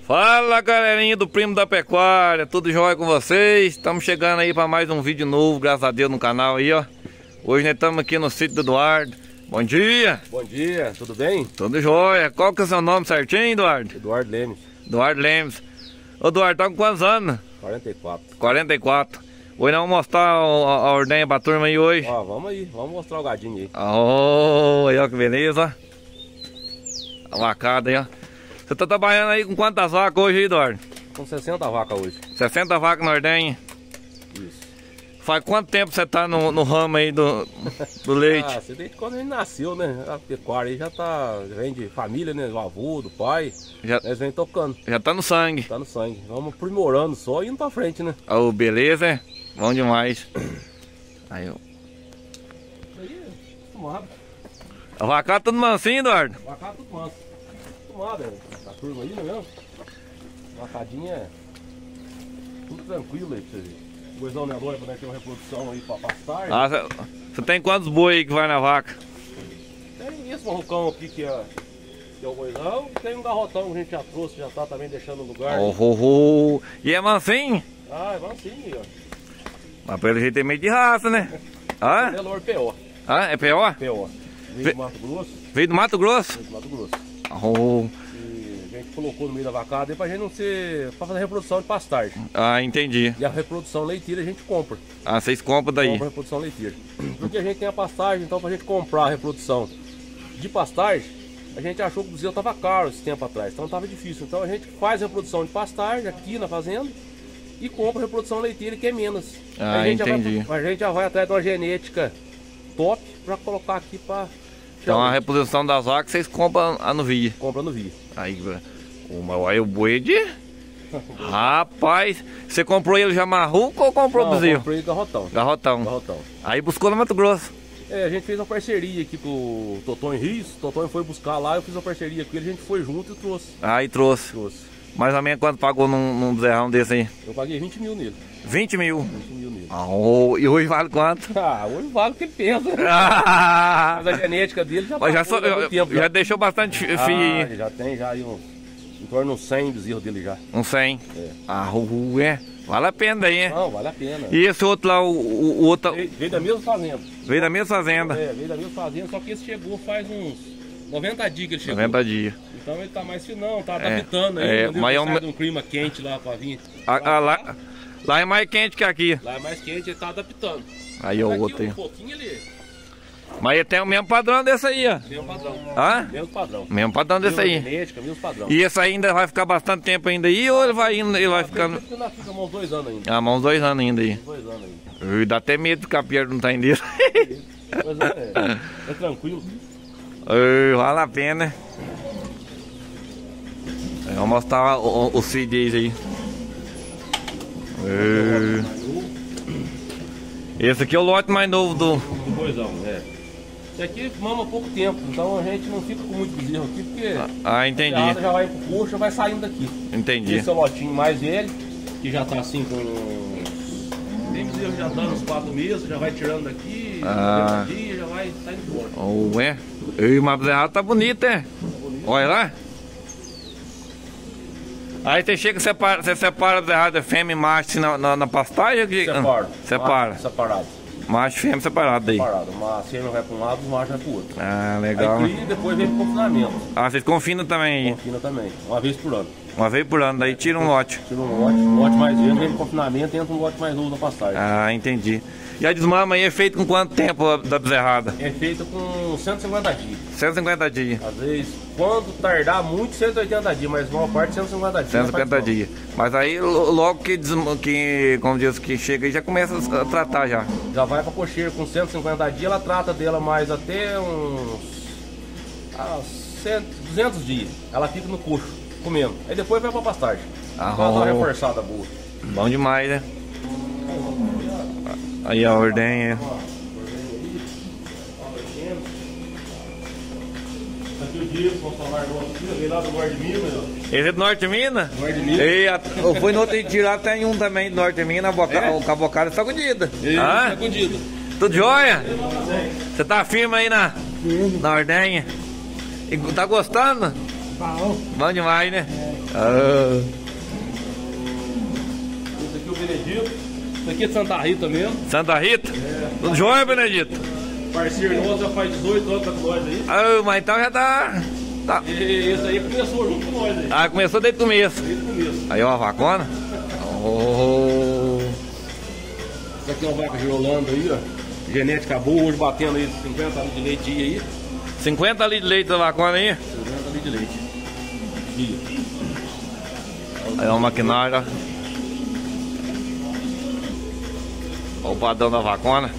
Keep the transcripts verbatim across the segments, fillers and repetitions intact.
Fala, galerinha do Primo da Pecuária, tudo jóia com vocês? Estamos chegando aí para mais um vídeo novo, graças a Deus, no canal aí, ó. Hoje nós estamos aqui no sítio do Eduardo. Bom dia! Bom dia, tudo bem? Tudo jóia. Qual que é o seu nome certinho, Eduardo? Eduardo Lemes. Eduardo Lemes. Ô, Eduardo, tá com quantos anos? quarenta e quatro. quarenta e quatro. Hoje nós vamos mostrar a, a ordenha pra turma aí hoje. Ó, vamos aí, vamos mostrar o gadinho aí. Oh, aí ó, que beleza. A vacada aí, ó. Você tá trabalhando aí com quantas vacas hoje, Eduardo? Com sessenta vacas hoje. sessenta vacas na ordenha? Isso. Faz quanto tempo você tá no, no ramo aí do, do leite? Ah, você desde quando a gente nasceu, né? A pecuária aí já tá, vem de família, né? Do avô, do pai. Já, Eles vêm tocando. já tá no sangue. Tá no sangue. Vamos aprimorando só e indo pra frente, né? Oh, beleza, é? Bom demais. Aí, ó. Aí é acostumado. A vaca tudo mansinho, Eduardo? Vacada tudo manso. Acostumado, é. A turma aí, não é mesmo? Vacadinha é tudo tranquilo aí pra você ver. Boizão Nelói, pra ter uma reprodução aí pra pastar. Ah, você tem quantos boi aí que vai na vaca? Tem esse marrocão aqui que é, que é o boizão. Tem um garrotão que a gente já trouxe, já tá também deixando no lugar. Oh, oh, oh. E é mansinho? Ah, vamos sim, ó. Mas pelo jeito é meio de raça, né? Ah, Nelor P O. ah é P O? P O. Veio do Mato Grosso. Veio do Mato Grosso? Veio do Mato Grosso. Oh. E a gente colocou no meio da vacada aí pra gente não ser. Pra fazer reprodução de pastagem. Ah, entendi. E a reprodução leiteira a gente compra. Ah, vocês compram daí? Compra a reprodução leiteira. Porque a gente tem a pastagem, então pra gente comprar a reprodução de pastagem, a gente achou que o bezerro tava caro esse tempo atrás, então tava difícil. Então a gente faz a reprodução de pastagem aqui na fazenda e compra a reprodução leiteira, que é menos. Ah, a gente entendi. Já vai, a gente já vai atrás de uma genética top pra colocar aqui pra... Então a reposição das vacas vocês compram a novia. Compra no via. Aí, uma, olha o boi de... Rapaz, você comprou ele já marruco ou comprou o Não, bezerro? comprei garrotão. Garrotão. Garrotão. Aí buscou no Mato Grosso. É, a gente fez uma parceria aqui com o Totonho Rios. O Totonho foi buscar lá, eu fiz uma parceria com ele, a gente foi junto e trouxe. Aí trouxe. Trouxe. Mais ou menos quanto pagou num, num bezerrão desse aí? Eu paguei vinte mil nele. vinte mil. vinte mil nele. Ah, oh, e hoje vale quanto? Ah, hoje vale o que ele pensa. Ah, Mas a genética dele já mas já, passou só- há muito tempo. já deixou bastante fi- fio Ah, aí. já tem já aí uns, em torno de uns cem bezerros dele já. Um cem. É. Ah, uh, é. Vale a pena daí, é? Não, vale a pena. E esse outro lá, o, o, o outro, Veio, veio da mesma fazenda. veio da mesma fazenda. É, veio da mesma fazenda, só que esse chegou faz uns noventa dias que ele chegou. noventa dias. Então ele tá mais finão, tá É, adaptando aí, é, entendeu? mas é Sai um- de um clima quente lá pra vir. A- a- lá, lá é mais quente que aqui. Lá é mais quente, ele tá adaptando. Aí ó, o Aqui, outro aí. um pouquinho ali, Mas ele tem o mesmo padrão desse aí, ó. mesmo padrão. Hã? Mesmo padrão. Mesmo padrão desse Mesma aí. genética, mesmo padrão. E esse aí ainda vai ficar bastante tempo ainda aí ou ele vai indo, ele vai ficando. Acredito que ainda fica uns dois anos ainda. Ah, mais uns dois anos ainda aí. Uns dois anos ainda. Ui, dá até medo de ficar perto de um trem dele. Mas é, é tranquilo. Ui, vale a pena, né? Aí, vamos mostrar o, o, o C Ds aí. Ui. Esse aqui é o lote mais novo do. Um boizão, é. Esse aqui mama há pouco tempo, então a gente não fica com muito bezerro aqui, porque Ah, a entendi. ferrada já vai pro coxo, já vai saindo daqui. Entendi. Esse é o lotinho mais velho, que já tá assim com... Tem bezerro que já tá nos quatro meses, já vai tirando daqui, Ah. dia, já vai saindo fora. Oh, é? Ui, mas o bezerrado tá bonito, é? Olha lá. Aí você chega, separa, você separa o bezerrado fêmea e macho assim, na, na, na pastagem? ou que- Separa. Separa. Macho Separado. Macho e fêmea separado aí. Separado. Uma fêmea vai pra um lado, o macho vai pro outro. Ah, legal. Aí cria e depois vem pro confinamento. Ah, vocês confinam também aí. Confina também, uma vez por ano. Uma vez por ano, daí tira um lote. Tira um lote, um lote mais velho, vem pro confinamento e entra um lote mais novo na pastagem. Ah, entendi. E a desmama aí é feita com quanto tempo a- da bezerrada? É feito com cento e cinquenta dias. cento e cinquenta dias. Às vezes, quando tardar muito, cento e oitenta dias, mas uma parte cento e cinquenta dias. cento e cinquenta dias. Mas aí lo- logo que, desma- que como diz, que chega aí já começa a tratar já. Já vai pra cocheira com cento e cinquenta dias, ela trata dela mais até uns ah, cem, duzentos dias. Ela fica no coxo, comendo. Aí depois vai pra pastagem. Ah, Pra dar uma oh. reforçada boa. Bom demais, né? Aí a ordenha. Aqui o Diego, vamos falar do outro dia, veio lá do Norte de Minas. Esse é do Norte de Minas? Norte de Minas. E a- eu fui no outro dia lá, tem um também do Norte de Minas, a boca, É? o cabocado está escondido. Ele Ah, tá escondido. tudo jóia? Você tá firme aí na, na ordenha? E tá gostando? Bom, Bom demais, né? é, Ah. Esse aqui é o Benedito. Esse aqui é de Santa Rita mesmo. Santa Rita? É. Tudo jóia, Benedito? Parceiro nosso já faz dezoito anos com nós aí. Ah, mas então já tá... tá. E esse aí começou junto com nós aí. Ah, começou desde o começo. Desde o começo. Aí, ó, a vacona. Oh. Essa aqui é uma vaca girolando aí, ó. Genética boa, hoje batendo aí cinquenta litros de leite aí. cinquenta litros de leite da vacona aí? cinquenta litros de leite. Dia. Aí, ó, o maquinário, ó. Ó o padrão da vacona.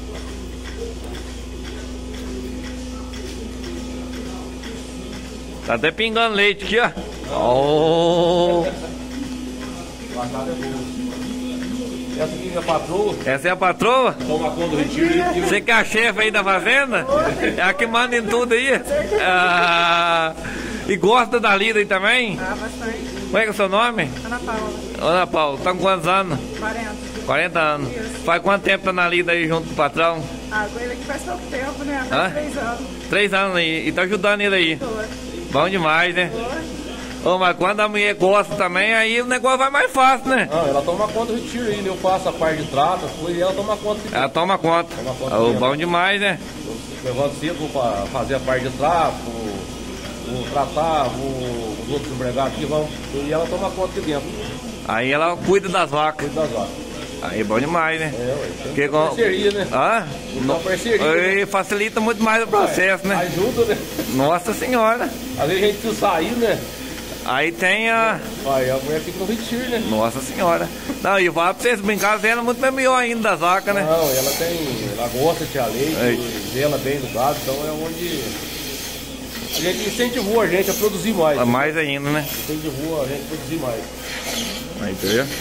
Tá até pingando leite aqui, ó. Oh. Vacada é boa. Essa aqui é a patroa. Essa é a patroa? Toma conta do retiro aí. Você que é a chefe aí da fazenda? É a que manda em tudo aí? Ah, e gosta da lida aí também? Ah, bastante. Como é que é o seu nome? Ana Paula. Ana Paula, tá com quantos anos? quarenta. quarenta anos. Isso. Faz quanto tempo tá na lida aí junto com o patrão? Ah, com ele aqui faz pouco tempo, né? Hã? Faz três anos. Três anos aí. E tá ajudando ele aí. Tô. Bom demais, né? Ô, mas quando a mulher gosta também, aí o negócio vai mais fácil, né? Não, ela toma conta do retiro aí, né? Eu faço a parte de trato, as coisas, e ela toma conta. Ela toma conta. Toma conta Ô, mesmo. bom demais, né? Eu levanto cedo para fazer a parte de trato, vou tratar, vou, os outros empregados aqui vão. E ela toma conta aqui dentro. Aí ela cuida das vacas. Cuida das vacas. Aí é bom demais, né? É, ué. Tem Que que com- parceria, né? Hã? Uma parceria. né? E facilita muito mais o processo, né? Ajuda, né? Nossa senhora. Às vezes a gente precisa sair, né? Aí tem a... Aí a mulher fica no retiro, né? Nossa senhora. Não, e vai pra vocês brincar, vendo muito melhor ainda das vacas, né? Não, ela tem. Ela gosta de tirar leite, Aí. vela bem do gado, então é onde. A gente incentivou a gente a produzir mais. É mais ainda, né? Incentivou a gente a produzir mais. Aí, tá vendo?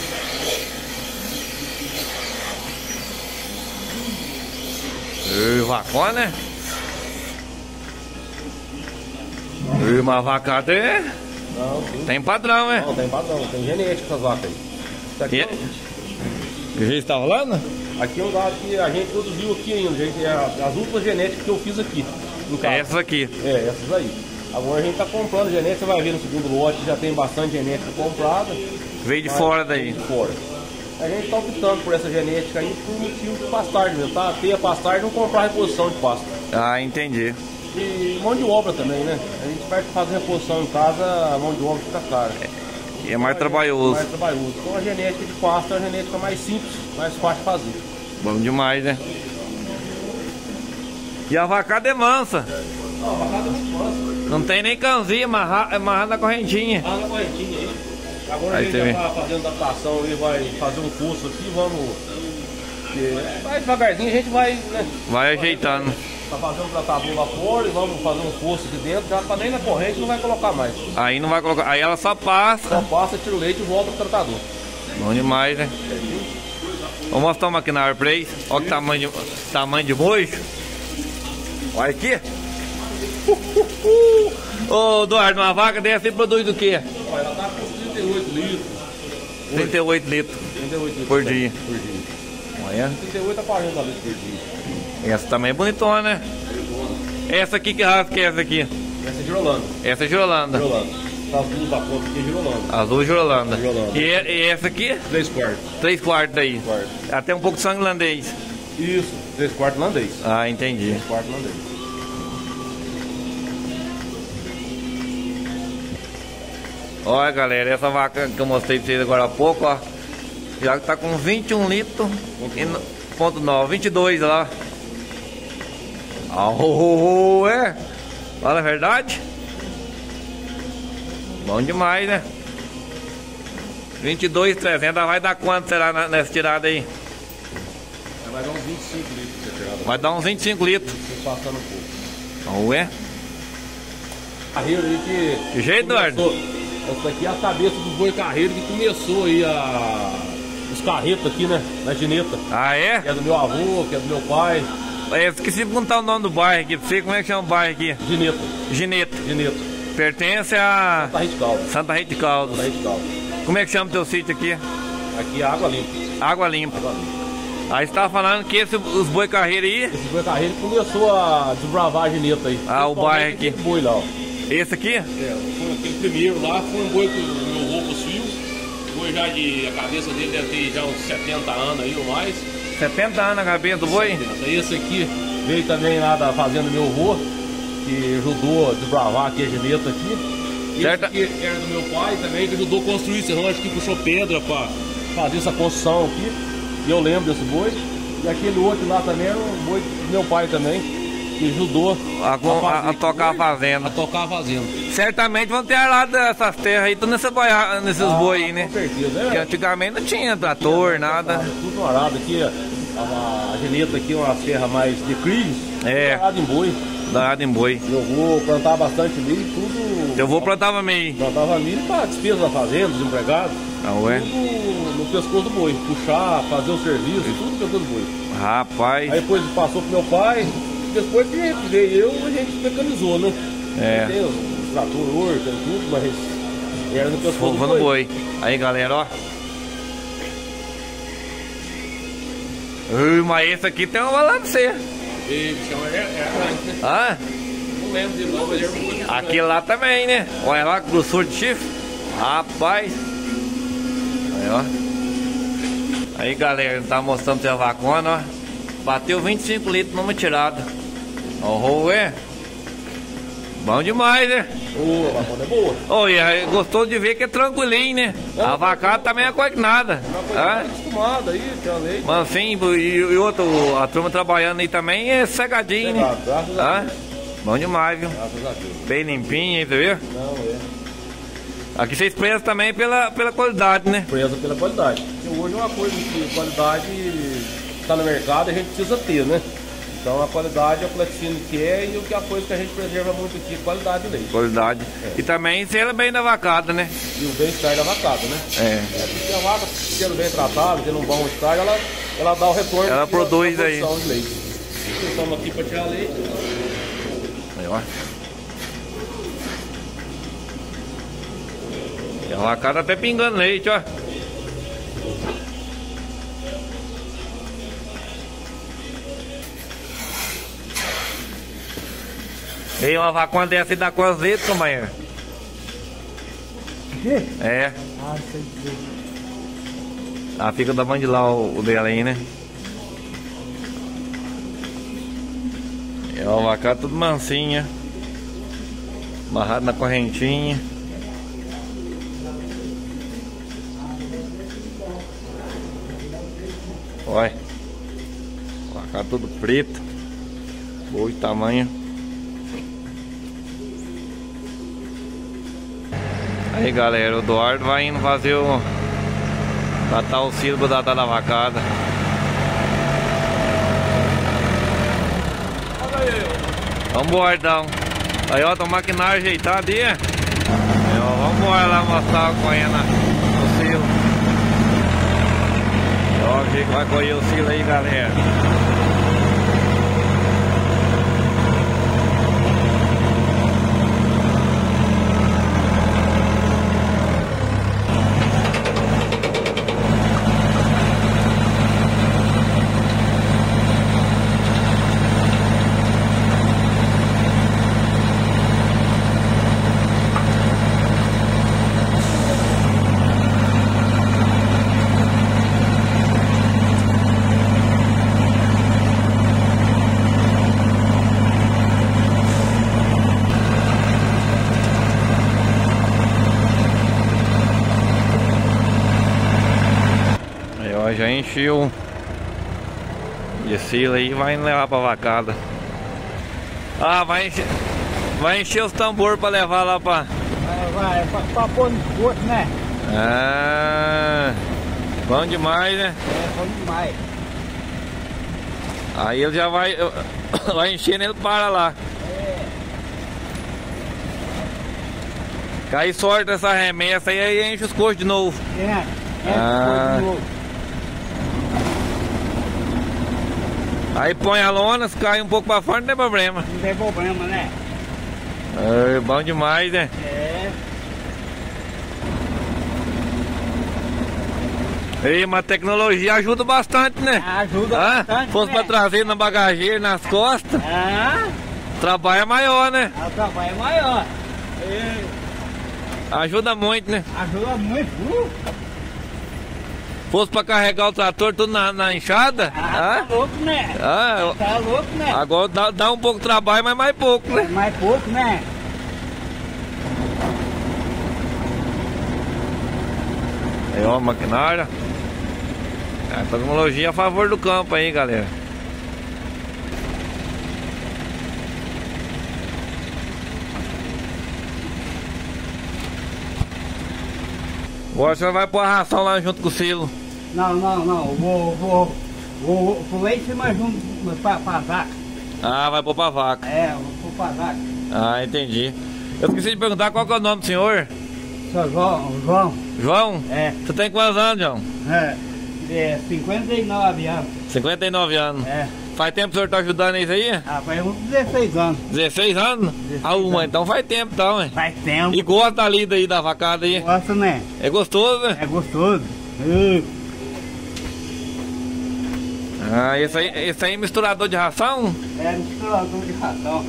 E vacona, né? E uma vaca tem, Não, sim. tem padrão, né? Não, tem padrão, tem genética essas vacas aí. Isso aqui, E... é- O jeito tá rolando? aqui é um gado que a gente produziu aqui ainda, gente. É a- as últimas genéticas que eu fiz aqui. No caso. É essas aqui. É, essas aí. Agora a gente tá comprando genética, você vai ver no segundo lote, já tem bastante genética comprada. Veio de mas fora tem daí. De fora. A gente tá optando por essa genética aí por motivo de pastagem mesmo, tá? Ter a pastagem e não comprar reposição de pasto. Ah, entendi. E mão de obra também, né? A gente vai fazer reposição em casa, a mão de obra fica cara. E é mais trabalhoso. Mais trabalhoso. Então a genética de pasto é a genética mais simples, mais fácil de fazer. Bom demais, né? E a vacada é mansa. Não, a vacada é muito mansa. Não tem nem cãozinho amarrado amarrar na correntinha. Ah, na correntinha aí. Agora Aí a gente você vê. já tá fazendo adaptação e vai fazer um curso aqui, vamos. porque vai devagarzinho, a gente vai, né? Vai ajeitando. Tá fazendo um tratador lá fora e vamos fazer um curso aqui dentro, já tá nem na corrente, não vai colocar mais. Aí não vai colocar. Aí ela só passa. Só passa, tira o leite e volta pro tratador. Bom demais, né? Vou mostrar uma maquinário pra eles. Olha que tamanho de, tamanho de mojo. Olha aqui. Ô, Eduardo, uma vaca dessa aí produz do quê? Olha, ela tá com trinta e oito litros. trinta e oito litros trinta e oito litros por dia. Por dia. Olha. trinta e oito a quarenta litros por dia. Essa também é bonitona, né? Essa aqui, que raça que é essa aqui? Essa é Girolanda. Essa é Girolanda. Girolanda. Tá azul da ponta aqui é Girolanda. Azul Girolanda. Girolanda. E, e essa aqui? Três quartos. Três quartos aí. Quarto. Até um pouco de sangue holandês. Isso, três quartos holandês. Ah, entendi. Três quartos holandês. Olha, galera, essa vaca que eu mostrei pra vocês agora há pouco, ó, já tá com vinte e um litros e no- ponto nove, vinte e dois lá. Ah, oh, oh, oh, é? Fala a verdade? Bom demais, né? vinte e dois, trezentos, vai dar quanto será na- nessa tirada aí? Vai dar uns vinte e cinco litros pra você tirar. Vai dar uns vinte e cinco litros. Você passando um pouco. Oh, é? Carreiro aí que. Que jeito, Eduardo? começou- Essa daqui é a cabeça do boi carreiro que começou aí a. Os carretos aqui, né? Na gineta. Ah, é? Que é do meu avô, que é do meu pai. Eu esqueci de perguntar o nome do bairro aqui pra você. Como é que chama o bairro aqui? Gineta. Gineta. Gineta. Pertence a Tá Rede Caldo. Santa Rita de Caldas. Tá Rede Caldo. Como é que chama o teu sítio aqui? Aqui é água limpa. Água Limpa. Água limpa. Aí você tava falando que esse, os boi carreiro aí, Esse boi carreiro começou a desbravar a gineta aí. Ah, o Principalmente bairro aqui. esse boi lá, ó. Esse aqui? É, foi aquele primeiro lá, foi um boi que o meu avô possuiu. Boi já de. A cabeça dele deve ter já uns setenta anos aí ou mais. setenta anos a cabeça do boi? setenta. Esse aqui veio também lá da fazenda do meu avô, que ajudou a desbravar aqui a geneta aqui. Esse Certo. aqui era do meu pai também, que ajudou a construir esse rancho aqui, puxou pedra pra fazer essa construção aqui. E eu lembro desse boi. E aquele outro lá também era um boi do meu pai também, que ajudou A, a, a, a tocar a boi, fazenda. A tocar a fazenda. Certamente vão ter arlado dessas terras aí, tudo nessa boia, nesses Ah, boi aí, né? Com certeza, Porque é. antigamente não tinha trator, nada. Tudo arado aqui, a, a, a geneta aqui é uma serra mais declive, É. tudo arado em boi. Arado em boi. Eu vou plantar bastante milho, tudo. Eu vou plantava meio. Plantava milho para despesa da fazenda, dos empregados. Não é? Tudo no pescoço do boi. Puxar, fazer o serviço, tudo no pescoço do boi. Rapaz. Aí depois passou pro meu pai, depois que veio eu, a gente mecanizou, né? É. Tem os, os tratores hoje, tem tudo, mas era no pescoço Vou do no boi. boi. Aí galera, ó. Ui, mas esse aqui tem uma balancê. E chama é, é grande, né? Ah, Não lembro de não, mas era muito grande. aquele lá também, né? Olha lá, grossura de chifre. Rapaz. Aí, ó. Aí, galera, tá mostrando pra vacona, ó. Bateu vinte e cinco litros numa tirada. Oh, é. Bom demais, né? Ô, a vacona é boa. Olha, gostou de ver que é tranquilinho, né? A vacada também é coisa que nada. Uma coisa Ah, acostumada aí, tem a leite. mas assim, e, e outro, a turma trabalhando aí também é cegadinho, né? Graças a Deus. Ah, bom demais, viu? Graças a Deus. Bem limpinho, aí, você viu? Não, é. Aqui vocês prezam também pela, pela qualidade, né? Presa pela qualidade. Porque hoje é uma coisa que qualidade está no mercado e a gente precisa ter, né? Então a qualidade é o que o laticínio quer e o que é a coisa que a gente preserva muito aqui, qualidade do leite. Qualidade. E também sendo bem da vacada, né? E o bem-estar da vacada, né? É. É, porque a vaca, sendo bem tratada, tendo um bom estar, ela, ela dá o retorno. Ela da- produz da aí. produção de leite. Estamos aqui para tirar leite. Aí, ó. E a vacada até pingando leite, ó. E uma vacona dessa aí dá quantos litros, companheiro? É. Ah, sei dizer. Ah, fica da mão de lá o, o dela aí, né? É uma vaca tudo mansinha. Amarrado na correntinha. Olha. Vaca tudo preto. Boa de tamanho. Aí galera, o Eduardo vai indo fazer o... Tratar o silbo da, da vacada. Vamos embora. Aí ó, tá o maquinário ajeitado aí. Aí, ó, vamos embora lá mostrar o colhendo o silo. Ó, o que vai colher o silo aí, galera. Já encheu de silo aí e vai levar pra vacada. Ah, vai encher, vai encher os tambores pra levar lá pra... Vai, vai, é pra, pra pôr no esgoto, né? Ah, bom demais, né? É, bom demais. Aí ele já vai, vai enchendo, ele para lá. É. Aí sorte essa remessa aí, aí enche os coxos de novo. É, é, Ah. de novo. Aí põe a lona, se cai um pouco pra fora não tem problema. Não tem problema, né? É, bom demais, né? É. E uma tecnologia ajuda bastante, né? Ajuda Ah, bastante, fosse né? pra trazer na bagageira, nas costas, Ah, o trabalho é maior, né? o trabalho é maior. É, Ajuda muito, né? ajuda muito. Uh, Fosse pra carregar o trator tudo na, na enxada. ah, tá louco, né? Ah, Tá louco, né? agora dá, dá um pouco de trabalho, mas mais pouco, É né? mais pouco, né? Aí, ó, maquinária. É, tecnologia a favor do campo aí, galera. Agora você vai pôr a ração lá junto com o silo. Não, não, não. Vou, vou, vou, vou lá em cima junto pra, pra vaca. Ah, vai pôr pra vaca. É, vou pôr pra vaca. Ah, entendi. Eu esqueci de perguntar qual que é o nome do senhor? Seu João, João, João? é, Você tem quantos anos, João? é, é cinquenta e nove anos. cinquenta e nove anos. É, Faz tempo que o senhor tá ajudando isso aí? ah, faz uns dezesseis anos. dezesseis anos? dezesseis Ah, uma, anos. então faz tempo então, hein? Faz tempo. E gosta da lida aí, da vacada aí? Gosta, né? É gostoso, né? É gostoso. Uh, Ah, esse aí, esse aí é misturador de ração? é misturador de ração.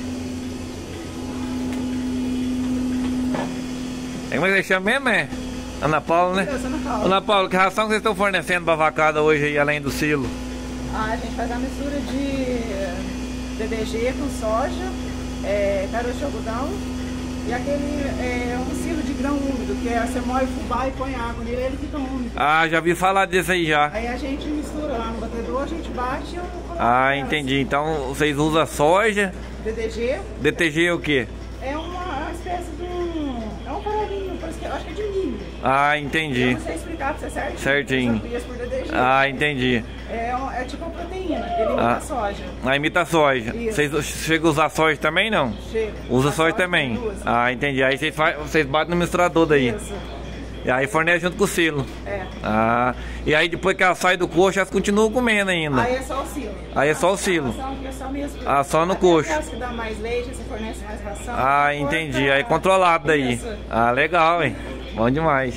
Como é que você chama mesmo, é? Ana Paula, né? Deus, Ana Paula. Ana Paula, que ração que vocês estão fornecendo pra vacada hoje aí, além do silo? Ah, a gente faz a mistura de D D G com soja, é, caroço de algodão e aquele é, um silo de grão úmido, que é, você moe o fubá e põe água nele, ele fica úmido. Ah, já vi falar disso aí já. Aí a gente mistura lá no batedor, a gente bate e eu coloco Ah, nela, entendi. Então vocês usam soja, assim. D D G D T G é o quê? é uma espécie de um... é um farolinho, parece que, eu acho que é de milho. Ah, Eu entendi. não sei explicar pra você certinho. Certinho. Eu só conheço por D D G. Ah, entendi. É, um- é tipo uma proteína, ele imita Ah. a soja. Ah, imita soja. Isso. Vocês chegam a usar soja também, não? Chega. Usa A soja também? usa. Ah, entendi. Aí vocês, faz, vocês batem no misturador daí. Isso, E aí fornece junto com o silo. é. Ah, e aí depois que ela sai do coxo, elas continuam comendo ainda. Aí é só o silo. Aí é só o silo. A ração aqui é só mesmo. Ah, só no Até coxo. aquelas que dá mais leite, você fornece mais ração. Ah, Corta- entendi. Aí controlado daí. Isso. Ah, legal, hein? Bom demais.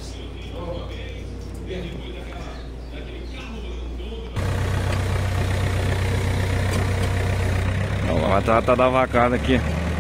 Ó, a trata da vacada aqui.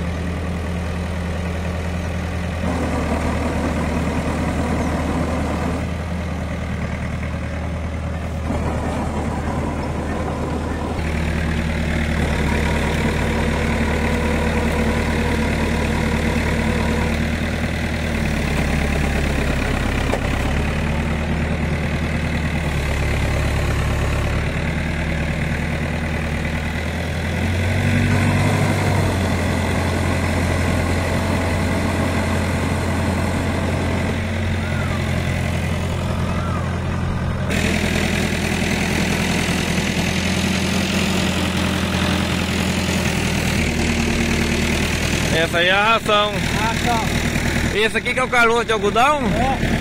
Essa aí é a ração. Ração. Esse aqui que é o caroço de algodão? É.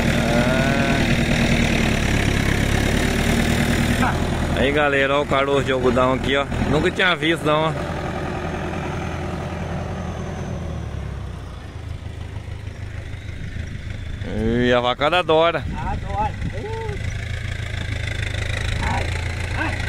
Aí galera, olha o caroço de algodão aqui, ó. Nunca tinha visto não, ó. E a vacada adora. Adoro. Uh. Ai, ai.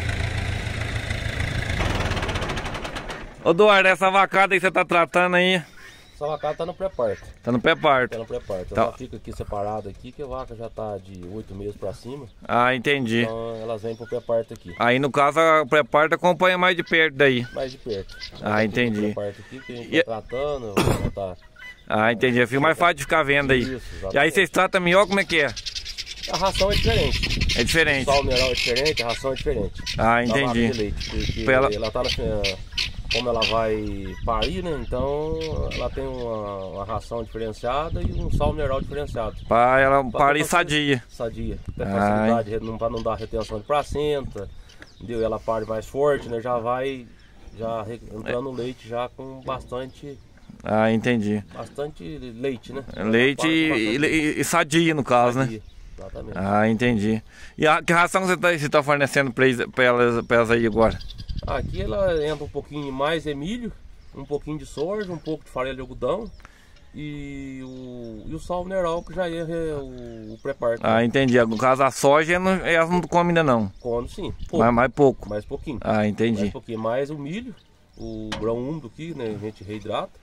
Ô Eduardo, essa vacada aí que você tá tratando aí, Essa vacada tá no pré-parto. tá no pré-parto. Tá no pré-parto. Tá. Ela fica aqui separada aqui, que a vaca já tá de oito meses pra cima. Ah, entendi. Então elas vêm pro pré-parto aqui. Aí no caso a pré-parto acompanha mais de perto daí. Mais de perto. Ah, Ela tá aqui entendi. no pré-parto aqui, que a gente E- tá tratando, ela tá... Ah, entendi. Fica mais fácil de ficar vendo aí. Isso, exatamente. E aí vocês tratam melhor, como é que é? A ração é diferente. É diferente. O sal mineral é diferente, a ração é diferente. Ah, Da vaca entendi. de leite, porque Pra ela- ela... tá na... Como ela vai parir, né? Então ela tem uma, uma ração diferenciada e um sal mineral diferenciado. Pra ela Pra parir ter sadia. Sadia. Tem Ai. facilidade não, pra não dar retenção de placenta. Entendeu? Ela pare mais forte, né? Já vai já re- entrando no leite já com bastante, Ah, entendi. bastante leite, né? Leite Ela e, pare com bastante e, e sadia no caso, né? sadia. Exatamente. Ah, entendi. E a, que ração você tá, você tá fornecendo pra, eles- pra elas, pra elas aí agora? Aqui ela entra um pouquinho mais de milho, um pouquinho de soja, um pouco de farelo de algodão e o, e o sal mineral que já é o, o pré-parto. Ah, entendi. No caso a soja, não, elas não comem ainda não. Come sim, pouco, Mas mais pouco. mais pouquinho. Ah, Mais entendi. pouquinho, mais o milho, o grão úmido aqui, né? A gente reidrata.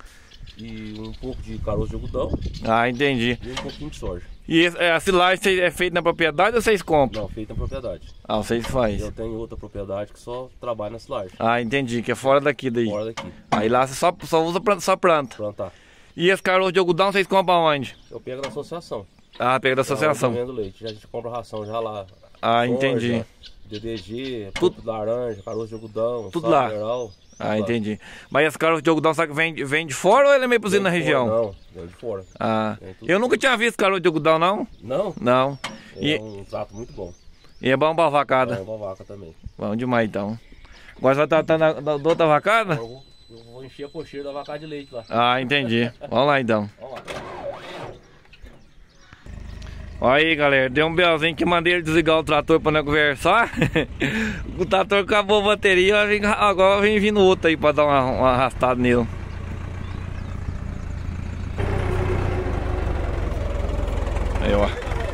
e um pouco de caroço de algodão Ah, entendi. e um pouquinho de soja. E esse- é, a silagem é feita na propriedade ou vocês compram? Não, feita na propriedade. Ah, vocês fazem. Eu tenho outra propriedade que só trabalha na silagem, Ah, entendi, que é fora daqui daí. fora daqui, Aí lá você só, só usa planta, só planta. plantar. E esse caroço de algodão vocês compram onde? Eu pego na associação. Ah, pega da associação. Vendo leite. Já a gente compra ração já lá. Ah, Soja, entendi. D D G, Tudo- tudo de laranja, caroço de algodão, Tudo sal lá. mineral, tudo Ah, lá. entendi. Mas esse caroço de algodão sabe que vem, vem de fora ou ele é meio produzido na Vem de região? fora, Não, vem de fora. Ah, Vem tudo eu nunca tinha visto caroço de algodão, não? Não? Não. É E, um trato muito bom. e é bom pra É vacada? uma vaca também. Bom demais então. Agora você vai tratar da, da, da outra vacada? Eu vou, eu vou encher a cocheira da vaca de leite lá. Ah, entendi. Vamos lá então. Vamos lá. Olha aí, galera, deu um belzinho que mandei ele desligar o trator pra não conversar. O trator acabou a bateria, eu vim- agora vem vindo outro aí pra dar uma, uma arrastada nele. Aí, ó.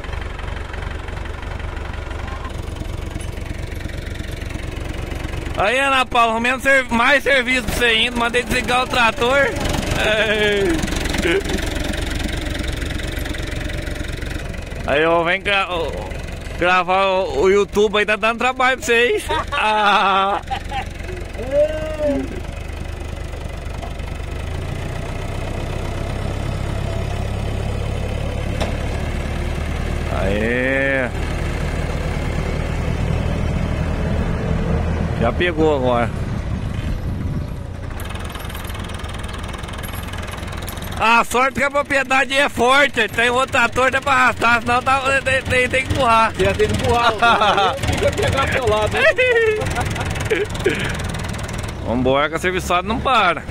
Aí, Ana Paula, arrumando ser- mais serviço pra você ainda, mandei desligar o trator. Ei. Aí eu venho gra gravar o, o YouTube aí, tá dando trabalho pra vocês. Ah. Aê. Já pegou agora. A sorte que a propriedade é forte, tem outro trator, dá pra arrastar, senão tá, tem, tem, tem que empurrar. Você já tem que empurrar, fica pegar pro lado. Vambora que a serviçada não para.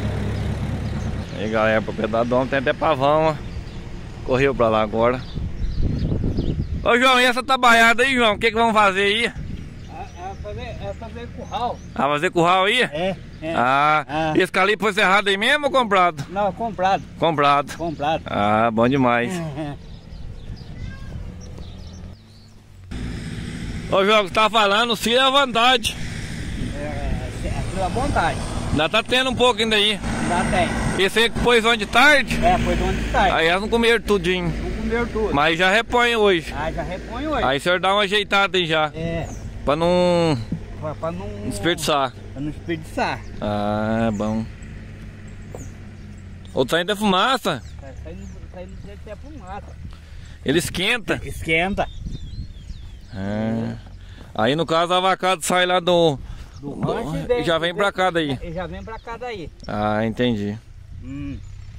Aí galera, a propriedade do homem tem até pavão, ó. Correu pra lá agora. Ô João, e essa trabalhada aí, João? O que que vamos fazer aí? É, é fazer, é fazer curral. Ah, fazer curral aí? É, é. Ah, Ah. esse calibre foi cerrado aí mesmo ou comprado? Não, comprado, Comprado. comprado. Ah, bom demais. Ô João, você tá falando, se é à vontade. É, é pela vontade. Ainda tá tendo um pouco ainda aí. Já tem. Esse aí que pôs ontem de tarde, É, foi de onde sai. aí elas não comeram tudinho. Não comeu tudo. Mas já repõe hoje. Ah, já repõe hoje. Aí o senhor dá uma ajeitada aí já. É, Pra não pra, pra não... desperdiçar. Pra não desperdiçar. Ah, bom. Outro saindo da fumaça. Tá saindo, saindo até fumaça. Ele esquenta. Esquenta. Ah. Aí no caso a vacada sai lá do... Do do- rancho e e vem- já vem pra cá daí. E já vem pra cá daí. Ah, entendi. Hum.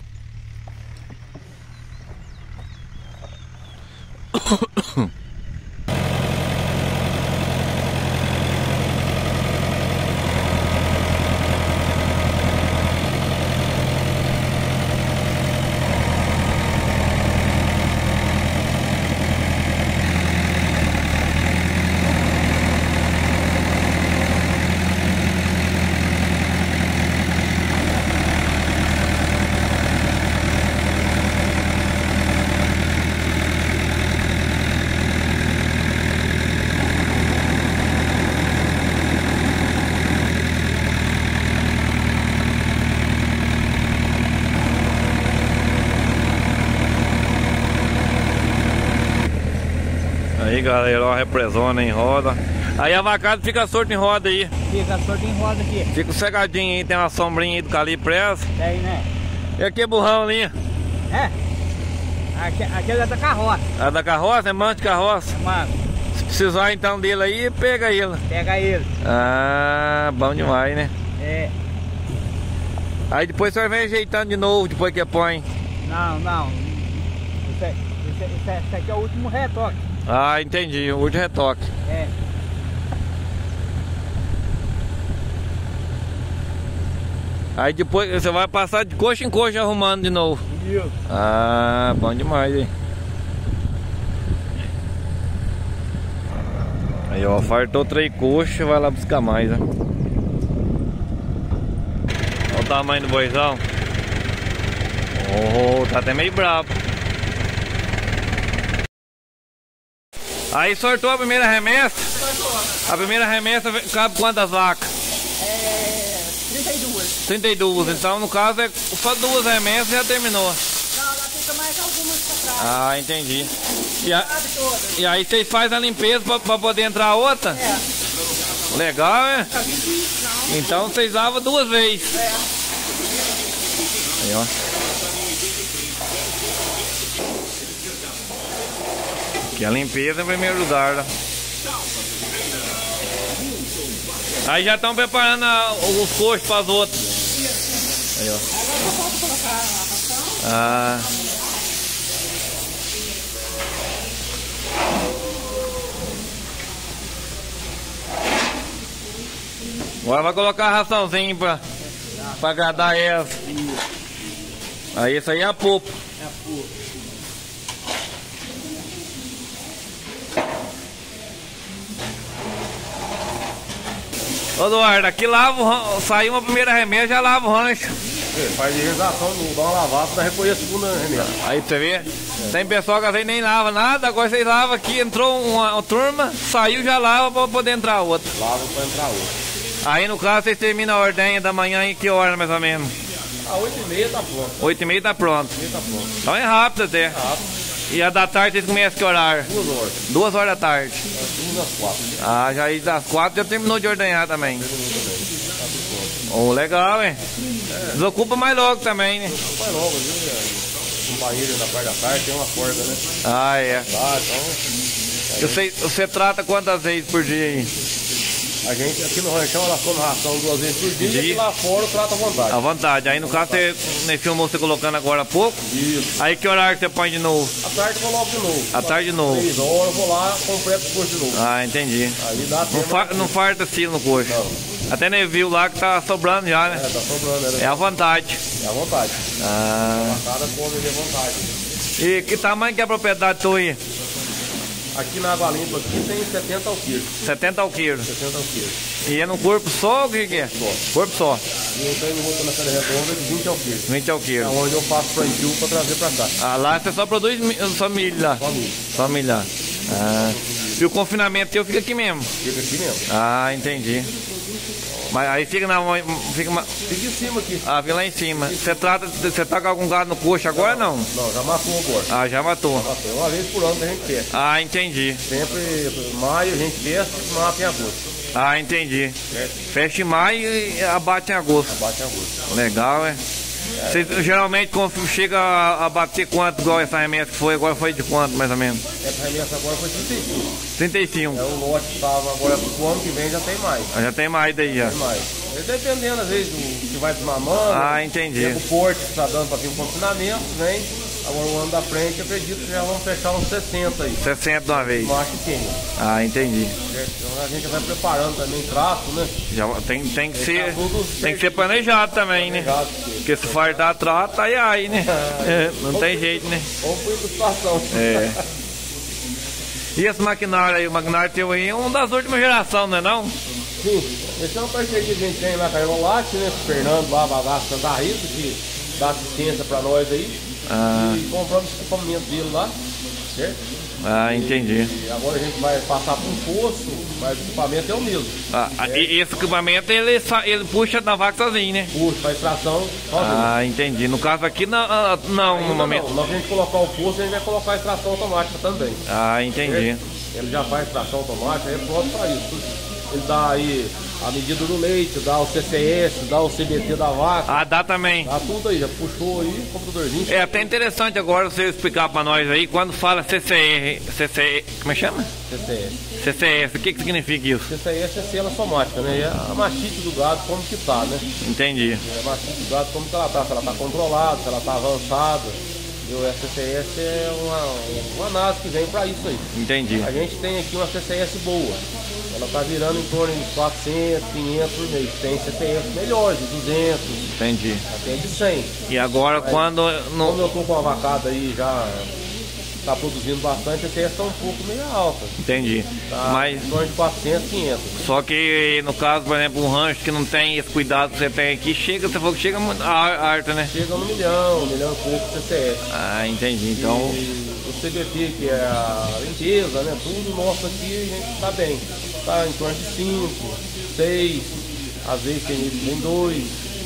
Aí galera, ó a represona em roda. Aí a vacada fica solta em roda aí. Fica sorte em roda aqui. Fica sossegadinho aí, tem uma sombrinha aí do calibre preso. Tem, né? E aqui é burrão ali. É. Aque- Aquele é da carroça. A da carroça, é manto de carroça. Mano, Se precisar então dele aí, pega ele. pega ele. Ah, bom demais, né? É. Aí depois você vem ajeitando de novo, depois que põe. Não, não. Esse, é- esse, é- esse, é- esse aqui é o último retoque. Ah, entendi, o último retoque. É. Aí depois você vai passar de coxa em coxa arrumando de novo. Isso. Ah, bom demais, hein? Aí ó, fartou três coxas, vai lá buscar mais, ó. Olha o tamanho do boizão. Oh, tá até meio bravo. Aí sortou a primeira remessa. A primeira remessa cabe quantas vacas? É, trinta e duas. trinta e duas, então no caso é só duas remessas e já terminou. Não, lá fica mais algumas pra trás. Ah, entendi. E, a, Sabe todas. e aí vocês fazem a limpeza pra, pra poder entrar a outra? É. Legal, é? Tá difícil, não. Então vocês lavam duas vezes. É. Aí, ó. Aqui a limpeza em primeiro lugar, né? Aí já estão preparando a, os coxos para as outras. Aí, ó. Agora só falta colocar a ração. Ah. Agora vai colocar a raçãozinha pra, pra agradar elas. Aí isso aí é a polpa. É a polpa. Ô Eduardo, aqui lava o rancho, saiu uma primeira remessa, já lava o rancho. É, faz higienização, dá uma lavada pra recolher a segunda remessa. Aí você vê, tem pessoal que às vezes nem lava nada, agora vocês lavam aqui, entrou uma, uma turma, saiu, já lava pra poder entrar outra. Lava pra entrar outra. Aí no caso vocês terminam a ordenha da manhã em que hora mais ou menos? A oito e meia tá pronto. oito e meia tá pronto. oito e meia tá pronto. Então é rápido até. Rápido. E a da tarde vocês começam que horário? Duas horas. Duas horas da tarde. Duas às quatro. Ah, já aí das quatro já terminou de ordenhar também. Terminou também. Tá tudo pronto. Oh, legal, hein? É. Desocupa mais logo também, né? Vai logo, viu? É, companheiro na parte da tarde tem uma corda, né? Ah, é. Tá, então. Você, você trata quantas vezes por dia aí? A gente aqui no ranchão ela come ração duas vezes por dia, Dia. e lá fora trata à vontade. À vontade. Aí no caso você me filmou você colocando agora há pouco. Isso. Aí que horário que você põe de novo? À tarde eu coloco de novo. À tarde de novo. Três horas eu vou lá, completo o curso de novo. Ah, entendi. Aí dá Não, tempo. fa não farta estilo no coxo. Não. Até nem viu lá que tá sobrando já, É, né? tá sobrando, né? É à vontade. É à vontade. Ah. Cada come de vontade. E que tamanho que é a propriedade tua aí? Aqui na Água Limpa aqui tem setenta ao quilo. setenta ao quilo. setenta ao quilo. E é no corpo só ou o que que é? Só. Corpo só. E eu tenho outra na Feira Redonda de vinte ao quilo. vinte ao É quilo. onde eu faço plantio para trazer para cá. Ah, lá você só produz mi- só milho lá. Só milho. Só milho lá. Ah. E o confinamento teu fica aqui mesmo? Fica aqui mesmo. Ah, entendi. Mas aí fica na. Fica, uma- Fica em cima aqui. ah, fica lá em cima. Você trata. Você tá com algum gado no coxo agora não? Não, já matou agora. Ah, já matou. Matou. Uma vez por ano que a gente pesca. Ah, entendi. Sempre maio a gente pesca e mata em agosto. Ah, entendi. Fecha em maio e abate em agosto. Abate em agosto. Legal, é? Você geralmente quando chega a, a bater quanto, igual essa remessa que foi, agora foi de quanto mais ou menos? Essa remessa agora foi trinta e cinco. trinta e cinco. É o lote que estava agora pro ano que vem já tem mais. Ah, já tem mais daí já. Tem mais. E dependendo às vezes do que vai desmamando. Ah, entendi. Tem o corte que está dando para vir um confinamento, vem. Agora o ano da frente, acredito que já vamos fechar uns sessenta aí. sessenta de uma vez. Macho e fêmea. Ah, entendi. Então a gente vai preparando também trato, né? Já tem, tem que ser. Tá tudo Tem que ser planejado também, né? Planejado. Porque se fartar trato, aí aí, né? É, não tem jeito, né? Vamos por situação. É. E esse maquinário aí, o maquinário teu aí é um das últimas gerações, não é não? Sim, esse é um parceiro que a gente tem lá com a Aerolate, né? O Fernando lá, Bagaço Santa Rita, que dá assistência para nós aí. Ah. E compramos esse equipamento dele lá, certo? Ah, entendi. E agora a gente vai passar por um poço, mas o equipamento é o mesmo. Ah, e esse equipamento ele, sa- ele puxa na vaca sozinho, né? Puxa, faz extração sozinho. Ah, entendi. No caso aqui, não, ah, não no Ainda momento. não, na hora que a gente colocar o poço, a gente vai colocar a extração automática também. Ah, entendi. Ele já faz extração automática, aí é pronto para isso. Ele dá aí a medida do leite, dá o C C S, dá o C B T da vaca, Ah, dá também. dá tudo aí, já puxou aí, computadorzinho. É até interessante agora você explicar pra nós aí, quando fala C C R, C C E, como é que chama? C C S. C C S, o que que significa isso? C C S é cela somática, né? E a mastite do gado como que tá, né? Entendi. É a mastite do gado como que ela tá, se ela tá controlada, se ela tá avançada. E o C C S é uma, uma análise que vem para isso aí. Entendi. A gente tem aqui uma C C S boa. Ela tá virando em torno de quatrocentos, quinhentos por mês. Tem C C S melhores, de duzentos, Entendi. até de cem. E agora quando Como no, eu tô com a vacada aí já tá produzindo bastante, a C C S tá um pouco meio alta. entendi. Tá Mas em torno de quatrocentos, quinhentos. só que no caso, por exemplo, um rancho que não tem esse cuidado que você tem aqui, chega, você falou que chega muito a harta, né? Chega no milhão, um milhão e pouco C C S. Ah, entendi. Então, E o C B T, que é a limpeza, né? Tudo nosso aqui a gente tá bem. Tá em torno de cinco, seis, às vezes tem tem dois.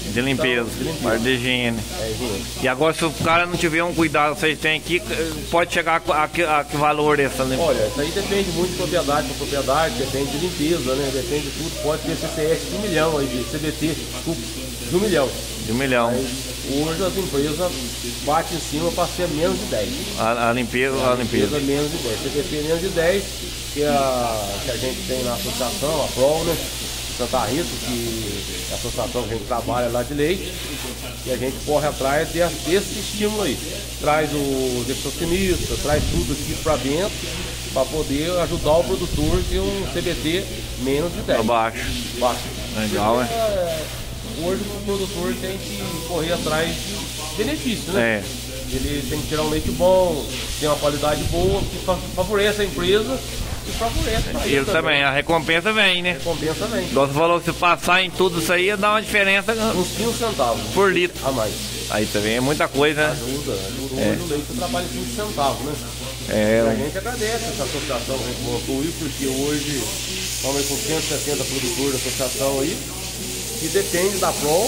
De limpeza, Então, de limpeza. parte de higiene. É, higiene. E agora, se o cara não tiver um cuidado que vocês têm aqui, pode chegar a que, a que valor essa limpeza? Olha, isso aí depende muito de propriedade para propriedade, depende de limpeza, né? Depende de tudo. Pode ter C C S de um milhão aí, de C B T, desculpa, de um milhão. De um milhão. Mas hoje as empresas batem em cima para ser menos de dez. A, a limpeza, a, A limpeza. limpeza menos de dez. C B T menos de dez, que, é a, que a gente tem na associação, a Prol, né? Santa Rita, que é a associação que a gente trabalha lá de leite, e a gente corre atrás desse, desse estímulo aí. Traz os exocionistas, traz tudo aqui para dentro, para poder ajudar o produtor a ter um C B T menos de dez. Abaixo. Baixo. Legal, Porque, é, hoje o produtor tem que correr atrás de benefício, né? É. Ele tem que tirar um leite bom, tem uma qualidade boa, que fa- favorece a empresa e favorece pra Ele também, a recompensa vem, né? Recompensa vem. Igual você falou que se passar em tudo isso aí, dá uma diferença Uns quinze centavos por litro. a mais. Aí também é muita coisa, né? Ajuda, ajuda. É. Hoje o leite trabalha em quinze centavos, né? E a É, gente agradece essa associação que a gente montou aí, porque hoje estamos com cento e sessenta produtores da associação aí, que depende da Prol,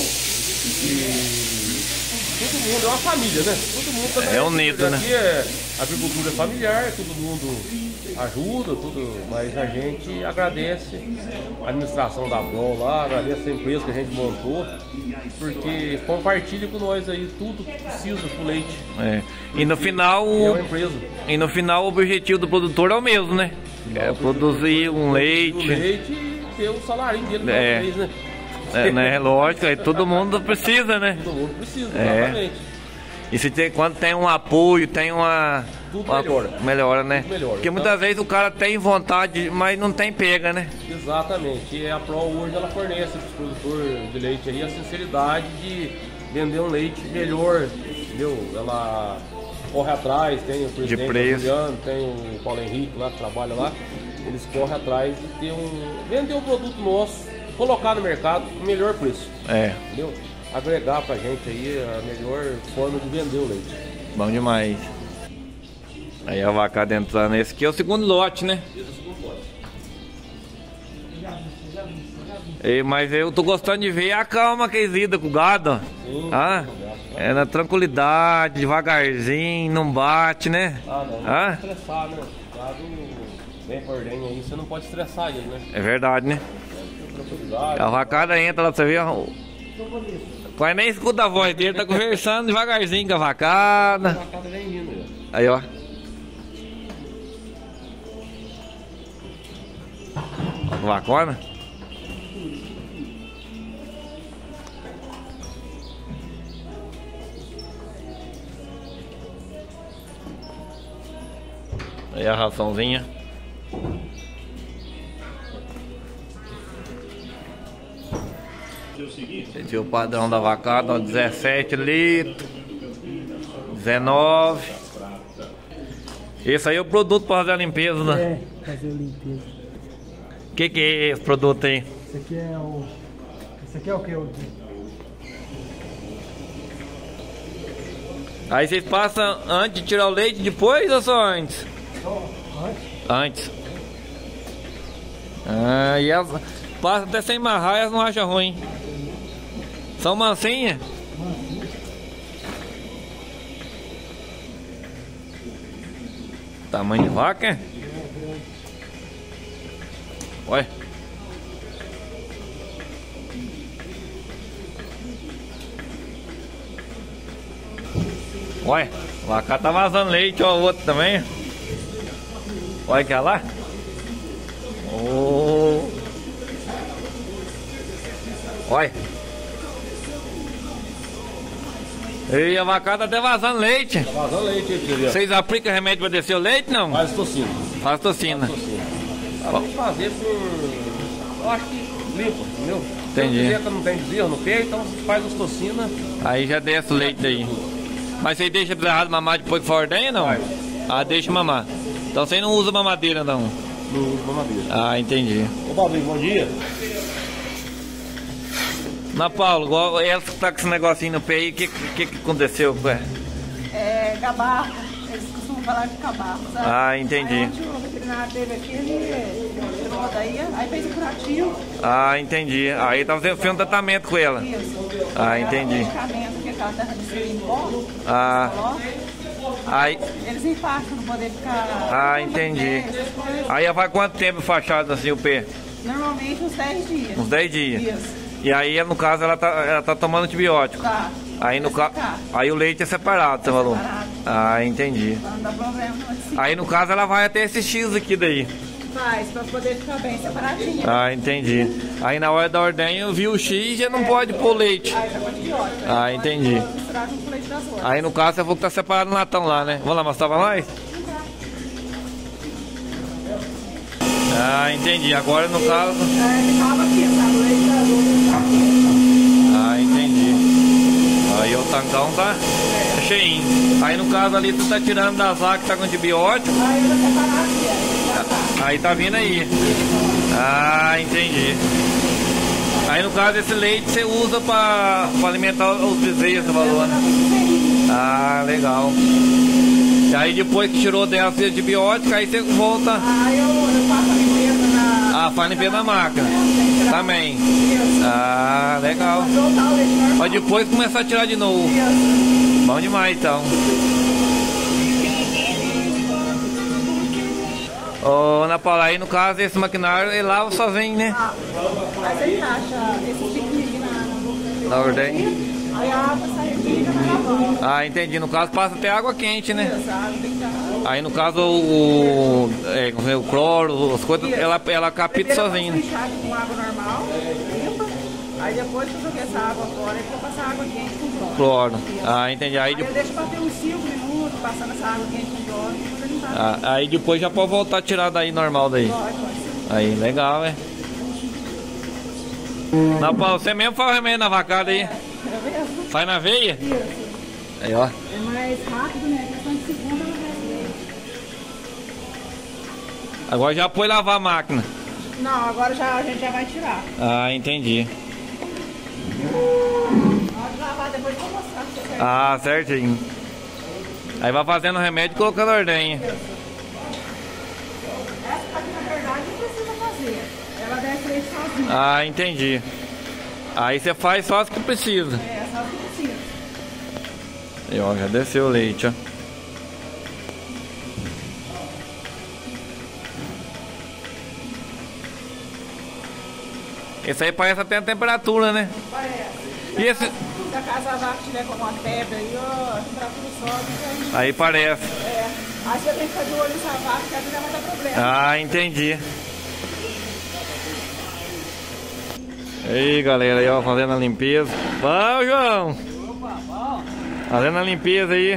e todo mundo é uma família, né? Todo mundo também É unido, né? Aqui é, a agricultura é familiar, todo mundo ajuda, tudo, mas a gente agradece a administração da Prol lá, agradece a empresa que a gente montou, porque compartilha com nós aí tudo que precisa pro leite. é. E no final, E é uma empresa. e no final o objetivo do produtor é o mesmo, né? É produzir um O leite. leite e ter o salário dele todo É. mês, né? É, né? Lógico, aí todo mundo precisa, né? Todo mundo precisa, É. exatamente. E se tem, quando tem um apoio, tem uma. Tudo uma- melhora. Melhora, né? Tudo melhora. Porque Então- muitas vezes o cara tem vontade, mas não tem pega, né? Exatamente. E a Pro hoje ela fornece para os produtores de leite aí a sinceridade de vender um leite melhor, entendeu? Ela corre atrás, tem o presidente preço. Juliano, tem o Paulo Henrique lá que trabalha lá, eles correm atrás de ter um. Vender um produto nosso, colocar no mercado com melhor preço, É, entendeu? Agregar pra gente aí a melhor forma de vender o leite. bom demais. Aí a vacada entrando. Esse aqui é o segundo lote, né? E, mas eu tô gostando de ver a calma que exida com o gado. Ó. Sim, Ah, é na tranquilidade, devagarzinho, não bate, né? Ah, não, não Ah, pode estressar, né? Gado bem por dentro aí, você não pode estressar ele, né? é verdade, né? Tranquilidade. A vacada entra lá, você vê, ó, quase nem escuta a voz dele, tá conversando devagarzinho com a vacada. A vacada vem indo, né? Aí, ó. Vacona? Aí a raçãozinha. Esse é o padrão da vacada, ó, dezessete litros, dezenove. Esse aí é o produto para fazer a limpeza, né? É, fazer limpeza. O que, que é esse produto aí? Esse aqui é o. Esse aqui é o que? O... Aí vocês passam antes de tirar o leite, depois ou só antes? Antes? Antes. Ah, e elas passam até sem amarrar, elas não acham ruim. São mansinhas? Tamanho de vaca, é? Olha. Olha, o vaca tá vazando leite, ó, o outro também. Olha que lá. Oh. Olha. E a vaca tá até vazando leite. Tá vazando leite aí, querido. Vocês aplicam remédio pra descer o leite, não? Faz tocino. Faz tocina. Tocino. Ah, tem que fazer por. Eu acho que limpa, entendeu? Entendi. Se eu quiser que não tem bezerro no peito, então você faz as tocinas. Aí já desce o leite daí. Mas você deixa bezerrado mamar depois que for ordenha, não? Faz. Ah, deixa mamar. Então você não usa mamadeira, não? No mamadeira. Ah, entendi. Ô, Babinho, bom dia. Na Paulo, igual ela que tá com esse negocinho no pé aí, o que, que que aconteceu? Ué? É, gabarro, eles costumam embalagem de cabarro, sabe? Ah, entendi. Aí ontem o veterinário teve aqui, ele tirou a daí, aí fez o curativo. Ah, entendi. Aí tá fazendo fez um tratamento com ela. Isso. Ah, entendi. O medicamento, que é aquela terra de serinho em pó, Ah, coloca, aí, eles empacam, não poder ficar... ah, entendi. essas coisas. Aí vai quanto tempo fachado assim o pé? Normalmente uns dez dias. Uns dez dias. Isso. E aí, no caso, ela tá, ela tá tomando antibiótico. Tá. Aí, no ca... Tá. aí o leite é separado, você falou? separado. Ah, entendi. Não dá problema não. Assim. Aí, no caso, ela vai até esse X aqui daí. Faz, pra poder ficar bem separadinha. Ah, entendi. Aí, na hora da ordenha, eu vi o X e já não pode pôr leite. Aí já pode antibiótico. Ah, entendi. Pode misturar com o leite das outras. Aí, no caso, você falou que tá separado no latão lá, né? Vamos lá mostrar pra nós? Ah, entendi. Agora, no caso... É, ele tava aqui, sabe? O leite das outras tá aqui. Ah, entendi. Aí o tancão tá cheinho. Aí no caso ali tu tá tirando das vacas que tá com antibiótico. Aí eu vou separar aqui, aí já tá. Aí tá vindo aí. Ah, entendi. Aí no caso esse leite você usa pra, pra alimentar os bezerros, você falou, né? Ah, legal. E aí depois que tirou dela esse antibiótico, aí você volta. Aí eu, eu faço a limpeza na... Ah, faz limpeza na máquina. Também. Isso. Ah, legal. Vou soltar o leite normal. Mas depois começar a tirar de novo. Isso. Bom demais então. Ô, Ana Paula, aí no caso esse maquinário ele lava sozinho, né? Ah, aí você encaixa esse piquenique na... Na ordem. Aí a água sai aqui e já vai lavando. Ah, entendi. No caso passa até água quente, né? Isso, a água tem que estar... Aí no caso o, é, o cloro, as coisas, ela, ela capita Primeiro sozinho. eu faço enxágue com água normal, limpa. Aí depois que eu joguei essa água fora, eu vou passar água quente com cloro. Cloro. Isso. Ah, entendi. Aí, Aí eu depois, deixo bater uns cinco minutos, passando essa água quente com cloro, pra poder limpar. ah, aí depois já pode voltar a tirar daí normal daí. Pode, pode ser. Aí, legal, é. Ana Paula, você mesmo faz o remédio na vacada aí? É mesmo? Faz na veia? Isso. Aí, ó. É mais rápido, né? Questão de segunda ela vai ver. Agora já põe lavar a máquina. Não, agora já, a gente já vai tirar. Ah, entendi. Na hora de lavar, depois eu vou mostrar pra você. Ah, certinho. Aí vai fazendo o remédio e colocando a ordenha. Essa aqui, na verdade, não precisa fazer. Ela desce leite sozinha. Ah, entendi. Aí você faz só as que precisa. É, só que precisa. Aí, ó, já desceu o leite, ó. Esse aí parece até a temperatura, né? Parece. E esse... Se a casa a vaca tiver com uma febre aí, ó, a temperatura sobe. Então, Aí parece. é. Aí você tem que ficar de olho nessa vaca, que às vezes ela vai dar problema. Ah, entendi. Aí, galera, aí, ó, fazendo a limpeza. Vamos, João! Fazendo a limpeza aí.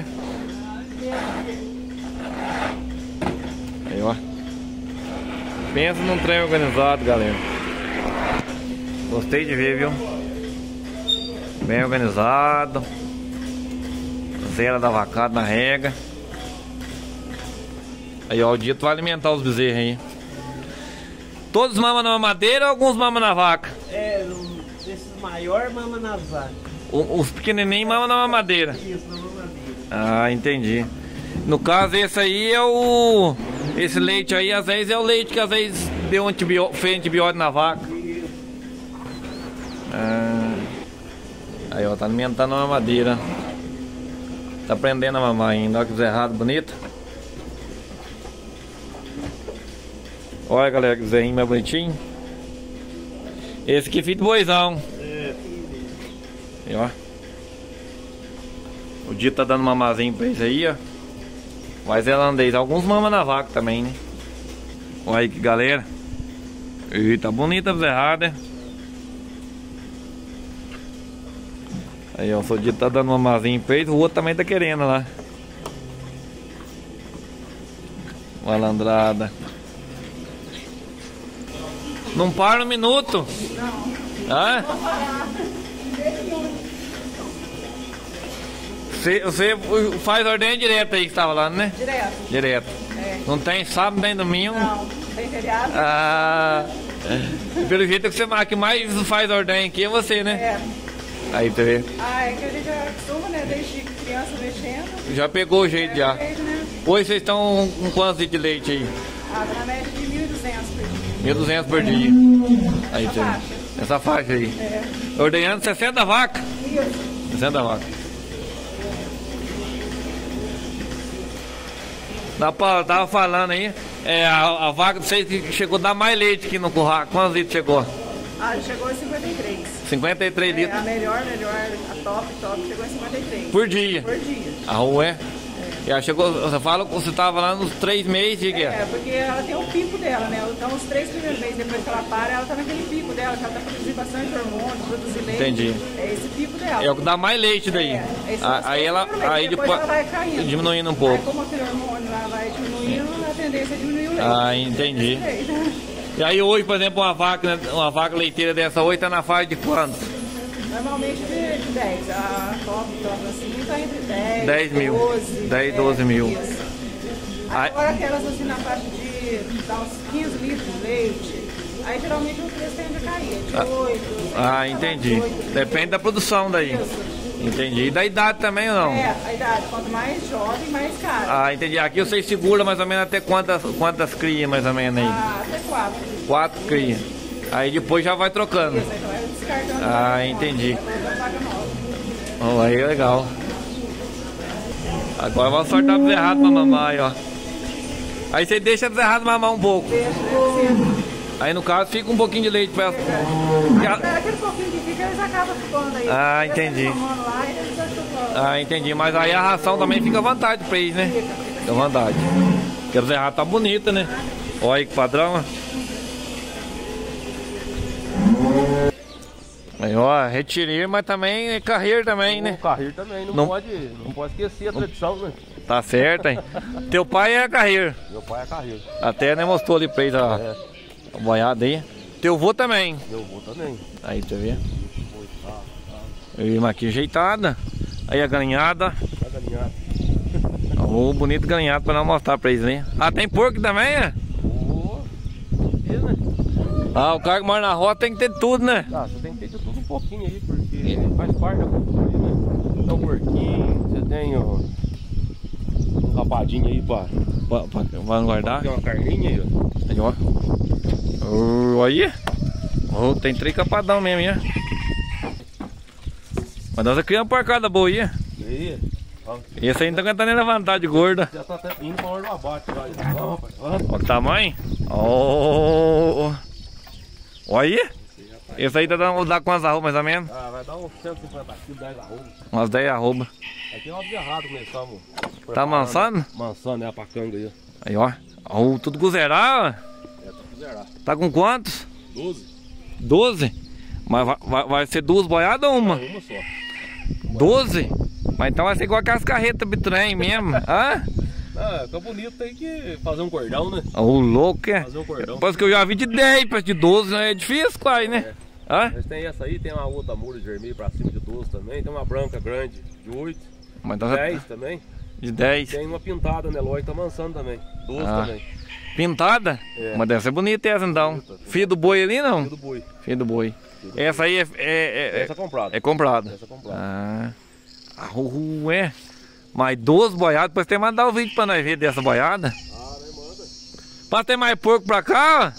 Aí, ó. Pensa num trem organizado, galera. Gostei de ver, viu? Bem organizado. Zera da vacada na rega. Aí, ó, o dito vai alimentar os bezerros aí. Todos mamam na mamadeira ou alguns mamam na vaca? É, um desses maiores mama nas vacas. O- Os pequenininhos mamam na mamadeira. Isso, na mamadeira. Ah, entendi. No caso, esse aí é o... Esse leite aí, às vezes, é o leite que às vezes deu antibió... fez antibiótico na vaca. Ah. Aí, ó, tá alimentando a mamadeira. Tá aprendendo a mamar ainda. Olha que bezerrado bonito. Olha, galera, que bezerrinho mais bonitinho. Esse aqui é filho do boizão. Aí, ó. O Dito tá dando mamazinho pra esse aí, ó. Mas é holandês. Alguns mamam na vaca também, né? Olha aí que galera. Ih, tá bonita a bezerrada. Aí, ó. O seu Dito tá dando mamazinho pra ele. O outro também tá querendo lá. Malandrada. Não para um minuto. Não. Hã? Você, você faz ordem direta aí que estava lá, né? Direto. Direto. É. Não tem sábado nem domingo? Não, tem feriado. Ah, pelo jeito que você que mais faz ordem aqui é você, né? É. Aí você vê. Ah, é que a gente já acostuma, né? Desde criança mexendo. Já pegou o jeito já. É, né? Hoje vocês estão com quantos litros de leite aí? Ah, na média de mil e duzentos por dia. mil e duzentos por dia. Aí, Essa tem. faixa. Essa faixa aí. É. Ordenhando sessenta vacas. Isso. sessenta vacas. Dá pra, tava falando aí, é, a, a vaca, vocês que chegou a dar mais leite aqui no curral. Quantos litros chegou? Ah, chegou a cinquenta e três. cinquenta e três É, litros a melhor, melhor, a top, top, chegou a cinquenta e três. por dia. Por dia. A rua é? Ela chegou, você fala que você estava lá nos três meses, de que É, porque ela tem o pico dela, né? Então, os três primeiros meses depois que ela para, ela tá naquele pico dela, que ela tá produzindo bastante hormônio, produzir leite. Entendi. É esse pico dela. É o que dá mais leite daí. É, esse Ah, é os aí três ela, primeiros aí meses, depois depois ela vai caindo. diminuindo um Aí, pouco. como aquele hormônio lá vai diminuindo, a tendência é diminuir o leite. Ah, entendi. Desse jeito. E aí hoje, por exemplo, uma vaca, né, uma vaca leiteira dessa hoje tá na faixa de quanto? Normalmente de, de dez. A top, top assim, tá entre dez, dez mil. doze. dez, é, doze mil. isso. Aí- Agora aquelas assim na faixa de dar uns quinze litros de leite, aí geralmente o preço tende a cair, é de oito. Ah, entendi. Depende da produção daí. Entendi. E da idade também ou não? É, a idade, quanto mais jovem, mais caro. Ah, entendi. Aqui vocês seguram mais ou menos até quantas, quantas crias mais ou menos aí? Ah, até quatro. Quatro crias. Aí depois já vai trocando. Isso, então é descartando. Ah, vaca entendi. nova, vai pra vaca nova. Oh, aí é legal. Agora vamos sortar pro Zé Rato pra mamar aí, ó. Aí você deixa o Zé Rato mamar um pouco. Deixa, deixa. Aí no caso fica um pouquinho de leite pra ela. É, aquele pouquinho que fica, eles acabam ficando aí. Ah, Eles entendi. ficam tomando lá e eles estão chupando. Ah, entendi. Mas aí a ração também fica à vontade pra eles, né? Fica à vontade. Porque o Zé Rato tá bonito, né? Olha aí que padrão, ó. Aí, ó, retirei, mas também é carreiro também, né? O carreiro também, não, Não- Pode, não pode esquecer a tradição, né? Tá certo, hein? Teu pai é carreiro. Meu pai é carreiro. Até né, mostrou ali pra ele a, É, a boiada aí. Teu vô também. meu avô também. Aí, tá vendo? E aqui ajeitada. Aí a galinhada. Tá galinhado. O bonito galinhado pra não mostrar pra eles, né? Ah, tem porco também, é? Ô, e, né? Ah, o cara que mora na roça tem que ter tudo, né? Ah, você tem que ter de tudo um pouquinho aí, porque faz parte da cultura aí, né? Então, um porquinho, você tem ó, um rapadinho aí pra, Pra, pra, pra guardar. tem uma carninha aí, ó. Aí, ó. Oh, aí. Oh, tem três capadão mesmo, hein? Mas nós criamos uma porcada boa aí. E aí, ó, Esse aí não tá aguentando nem levantar de gorda. já tá até indo pra hora do abate, vai. Ó, rapaz, ó. Olha o tamanho. Oh. Olha aí. Esse aí tá dando dá quantas arrobas mais ou menos? Ah, vai dar uns cento e cinquenta quilos, dez arroba. Umas dez arrobas. Aqui nós de errado começamos. Tá mansando? Mansando, é a pacanga aí, ó. Aí, ó. Oh, tudo gozerado. É, tá pra zerar. Tá com quantos? doze? doze? Mas vai, vai, vai ser duas boiadas ou uma? Uma só. doze? Mas então vai ser igual aquelas carretas bitrem mesmo. Hã? Ah, fica bonito, tem que fazer um cordão, né? Ô, louco, é? Fazer um cordão. Depois que eu já vi de dez para de doze, né? É difícil quase, né? Hã? Mas tem essa aí, tem uma outra mura de vermelho pra cima de doze também. Tem uma branca grande de oito. Mas então já- dez também. de dez. Tem uma pintada Nelói que tá mansando também. doze Ah. também. Pintada? É. Mas deve ser bonita essa então. Bonita. Filho do boi ali não? Filho do boi. Filho do boi. Essa aí é, é, é, Essa é comprada. é comprada. Essa é comprada. Ah. Ah, uh, é. Mas doze boiadas, depois tem que mandar o vídeo pra nós ver dessa boiada. Ah, né, manda. Pra ter mais porco pra cá,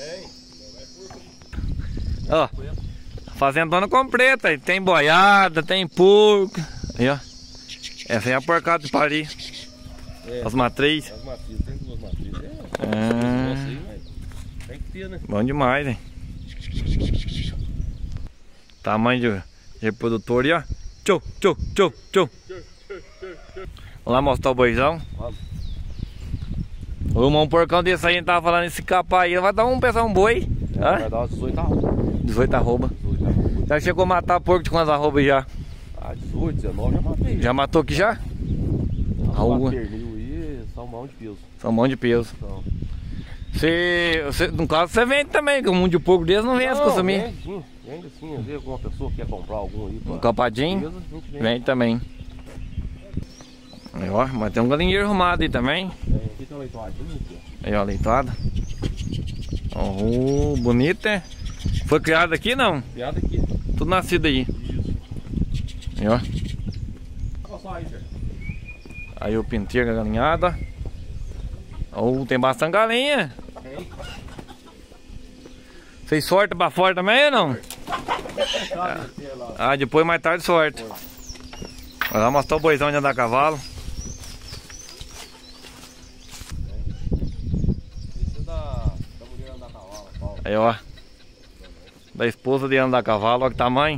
ó. Ó. Fazendona completa, aí tem boiada, tem porco. Aí, ó. Essa aí é a porcada de Paris. É. As matrizes. As matrizes, tem duas matrizes. É, Ah. nossa aí, mas tem que ter, né? Bom demais, hein? Tamanho de reprodutor aí, ó. Tchau, tchau, tchau, tchau. Vamos lá mostrar o boizão. Vamos. Uma, um porcão desse aí, a gente tava falando, esse capa aí, vai dar um pensar um boi. Vai Hã? dar umas dezoito arrobas. dezoito arroba. dezoito arrobas. Já chegou a matar porco de quantas arrobas já? Ah, dezoito, dezenove já matei. Já matou aqui já? Uma Arroba. pernil aí, salmão de peso. São um monte de peso. Então, Você, você, no caso, você vende também, que um monte de porco desse não vende se consumir. Vende sim, vende sim. Às vezes alguma pessoa quer comprar algum aí. Um pra- capadinho, Beleza, a gente vende. vende também. Aí, ó, mas tem um galinheiro arrumado aí também. Tem, aqui tem um leitoadinho aqui, ó. Aí, ó, leitoada. Oh, bonita, é? Foi criado aqui, não? Piada aqui. Tudo nascido aí. Isso. Aí, ó. Olha só aí, Zé. Aí o pinteiro, a galinhada. Oh, tem bastante galinha. Tem. Vocês sortem pra fora também ou não? Ah, depois mais tarde sorte. Vamos mostrar o boizão de andar a cavalo. Aí, ó. Da esposa de andar a cavalo, olha que tamanho.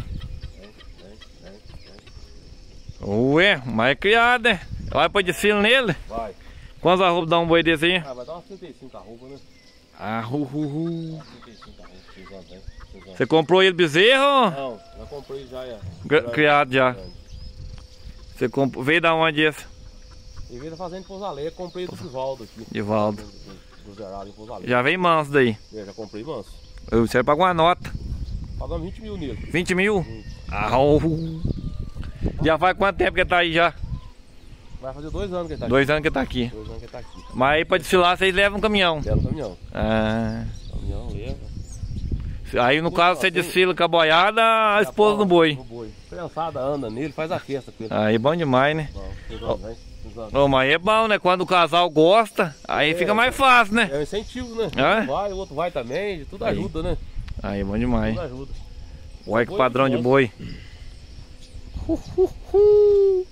Ué, mas é criado, né? Vai pôr desfile nele? Vai. Quantos arrobas dá um boi desse aí? Ah, vai dar umas trinta e cinco arrobas, né? Ah, hu, hu, hu. trinta e cinco arrobas, seis anos, hein? seis anos. Você comprou ele bezerro? Não, já comprei já, é. Gra- Criado já. Você comprou, veio da onde esse? Em vez da fazenda de Pouso Alegre, comprei do Divaldo aqui. Divaldo. Do, do, do Geraldo em Pouso Alegre. Já veio manso daí. Eu já comprei manso. Você pagou uma nota. Pagamos vinte mil nele. vinte mil? Ah, uh. Já faz quanto tempo que ele tá aí já? Vai fazer dois anos que ele tá aqui. Dois anos que ele tá aqui. Dois anos que ele tá aqui. Mas aí pra desfilar vocês levam um caminhão. Leva o caminhão. Ah. Caminhão, leva. Aí no caso você desfila com a boiada, a esposa do boi. No boi. Criançada anda nele, faz a festa com ele. Aí bom demais, né? Bom, seis anos, hein? Seis anos. Ô, mas é bom, né? Quando o casal gosta, aí É, fica mais fácil, né? É um incentivo, né? É? Um vai, o outro vai também, tudo Aí. ajuda, né? Aí bom demais. Tudo ajuda. Olha que Boi padrão de gosta. boi. Hu, hu, hu.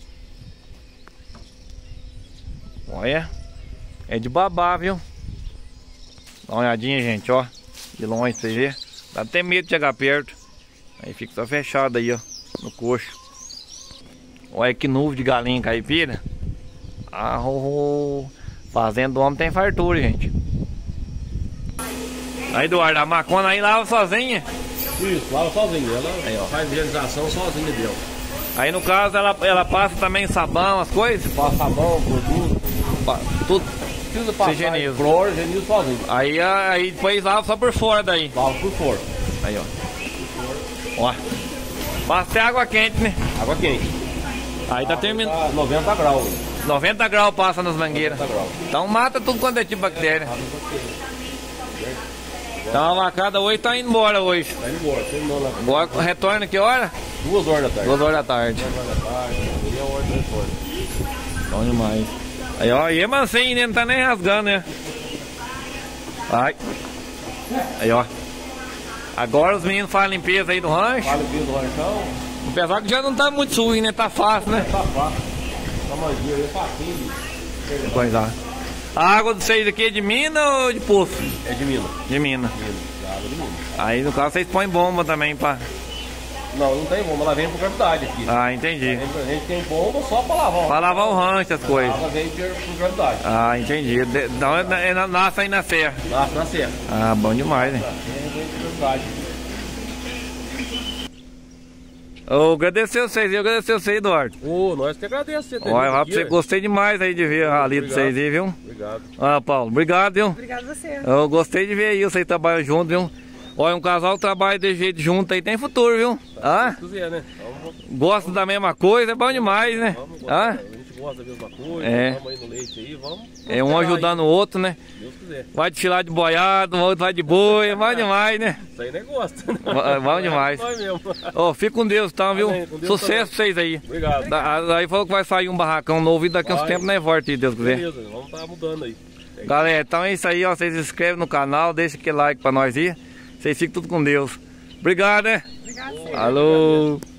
Olha, é de babá, viu? Dá uma olhadinha, gente, ó. De longe pra vocês verem. Dá até medo de chegar perto. Aí fica só fechado aí, ó. No coxo. Olha que nuvem de galinha caipira. Ah, oh, oh. Fazenda do homem tem fartura, gente. Aí, Eduardo, a macona aí lava sozinha. Isso, lava sozinha. Ela Aí, ó. faz higienização sozinha dela. Aí no caso ela, ela passa também sabão, as coisas. Passa sabão, produto, Pa- Tudo. precisa passar higieniza. flor, higieniza sozinho. Aí, aí depois lava só por fora daí. Lava por fora. Aí, ó. Ó. Passa até água quente, né? Água quente. Aí tá terminando. Tá noventa graus. noventa graus passa nas mangueiras. noventa graus. Então mata tudo quanto é tipo de bactéria. Então a vacada hoje tá indo embora hoje. Tá indo embora, terminou lá. Agora retorna que hora? Duas horas da tarde. Duas horas da tarde. Duas horas da tarde. Seria a hora do retorno. Bom demais. Aí, ó, e é mansinho, né? Não tá nem rasgando, né? Ai. Aí, ó. Agora os meninos fazem a limpeza aí do rancho. Fala o do ranchão. Apesar que já não tá muito sujo, né? Tá fácil, né? Tá fácil. Tá mangueira, é facinho. Coisa. A água de vocês aqui é de mina ou de poço? É de Minas. De mina. Minas. É água de Minas. Aí no caso vocês põem bomba também pra... Não, não tem bomba, ela vem por gravidade aqui. Ah, entendi. A gente, a gente tem bomba só pra lavar. Pra lavar o rancho, as A coisas. água vem por, por gravidade. Ah, entendi. De- Então é, é, nasce aí na serra. Nasce na serra. Ah, bom demais, né? Vem, vem por gravidade. Eu agradecer vocês, eu agradecer vocês, Eduardo. Ô, nós que agradecemos você ter Olha, vindo vai aqui, pra você, ué. gostei demais aí de ver ali de Obrigado. vocês aí, viu? Obrigado. Ah, Paulo, obrigado, viu? Obrigada a você. Eu gostei de ver aí, vocês trabalham junto, viu? Olha, um casal trabalha de jeito junto aí, tem futuro, viu? Ah, Se quiser, né? Vamos, gosta da mesma coisa, é bom demais, né? vamos, Ah, a gente gosta da mesma coisa, É. vamos aí no leite aí, vamos. é um vamos ajudando o outro, né? aí, se Deus quiser. Vai desfilar de boiado, o outro vai de boi, é bom demais, né? Isso aí nem gosta. É bom demais. Nós mesmo. Ó, fica com Deus, então, viu? Amém, com Deus Sucesso pra vocês aí. Obrigado. Da- Aí falou que vai sair um barracão novo e daqui a uns Vai. tempos nós volta, se Deus quiser. Beleza, vamos estar mudando aí. Galera, então é isso aí, ó. Vocês se inscrevem no canal, deixa aquele like pra nós aí. Vocês ficam tudo com Deus. Obrigado, né? Obrigada a você. Alô.